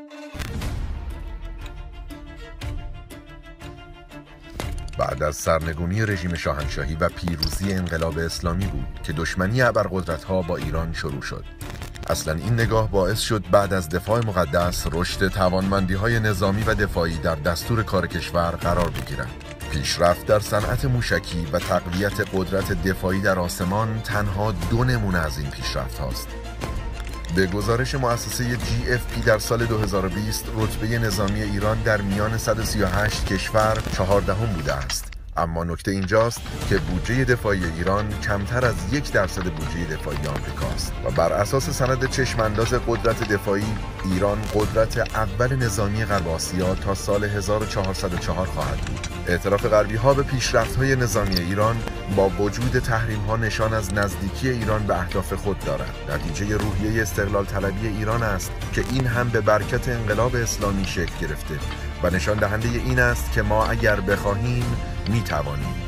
بعد از سرنگونی رژیم شاهنشاهی و پیروزی انقلاب اسلامی بود که دشمنی ابرقدرت‌ها با ایران شروع شد. اصلا این نگاه باعث شد بعد از دفاع مقدس رشد توانمندی‌های نظامی و دفاعی در دستور کار کشور قرار بگیرد. پیشرفت در صنعت موشکی و تقویت قدرت دفاعی در آسمان تنها دو نمونه از این پیشرفت هاست. به گزارش مؤسسه GFP در سال 2020 رتبه نظامی ایران در میان 138 کشور 14 بوده است. اما نکته اینجاست که بودجه دفاعی ایران کمتر از 1% بودجه دفاعی آمریکاست و بر اساس سند چشمانداز قدرت دفاعی ایران قدرت اول نظامی غرب آسیا تا سال 1404 خواهد بود. اعتراف غربی ها به پیشرفت های نظامی ایران با وجود تحریم ها نشان از نزدیکی ایران به اهداف خود دارد. نتیجه روحیه استقلال طلبی ایران است که این هم به برکت انقلاب اسلامی شکل گرفته و نشان دهنده این است که ما اگر بخواهیم می توانیم.